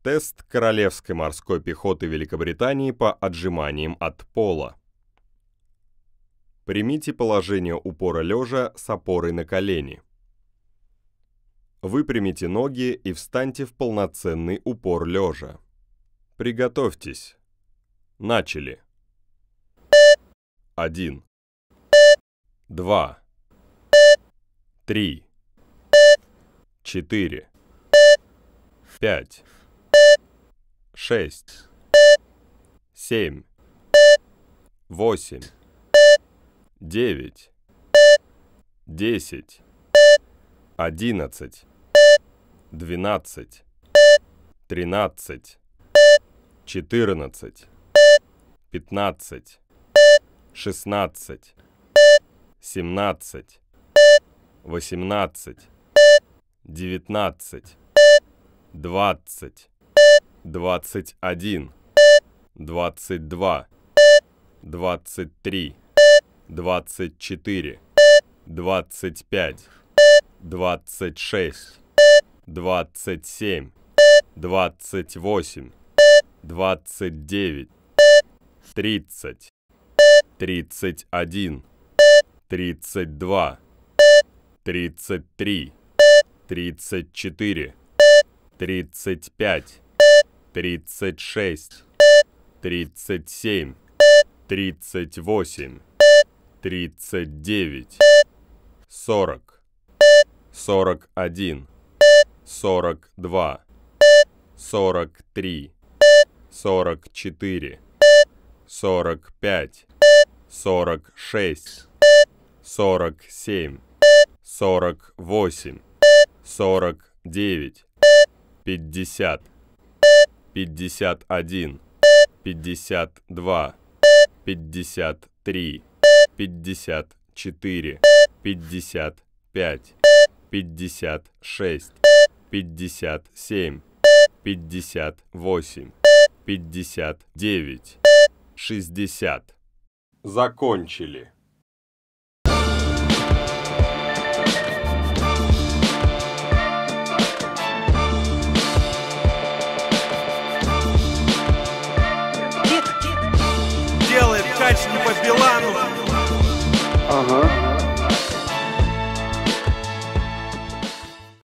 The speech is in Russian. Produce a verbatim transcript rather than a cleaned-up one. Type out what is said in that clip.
Тест Королевской морской пехоты Великобритании по отжиманиям от пола. Примите положение упора лежа с опорой на колени. Выпрямите ноги и встаньте в полноценный упор лежа. Приготовьтесь. Начали. Один. Два. Три. Четыре. Пять. Шесть. Семь. Восемь. Девять. Десять. Одиннадцать. Двенадцать. Тринадцать. Четырнадцать. Пятнадцать. Шестнадцать. Семнадцать. Восемнадцать. Девятнадцать. Двадцать. Двадцать один. Двадцать два. Двадцать три. Двадцать четыре. Двадцать пять. Двадцать шесть. Двадцать семь. Двадцать восемь. Двадцать девять. Тридцать. Тридцать один. Тридцать два. Тридцать три. Тридцать четыре. Тридцать пять. Тридцать шесть. Тридцать семь. Тридцать восемь. Тридцать девять. Сорок. Сорок один. Сорок два. Сорок три. Сорок четыре. Сорок пять. Сорок шесть. Сорок семь. Сорок восемь. Сорок девять. Пятьдесят. Пятьдесят один. Пятьдесят два. Пятьдесят три. Пятьдесят четыре. Пятьдесят пять. Пятьдесят шесть. Пятьдесят семь. Пятьдесят восемь. Пятьдесят девять. Шестьдесят. Закончили. Делает качки по Билану. Ага.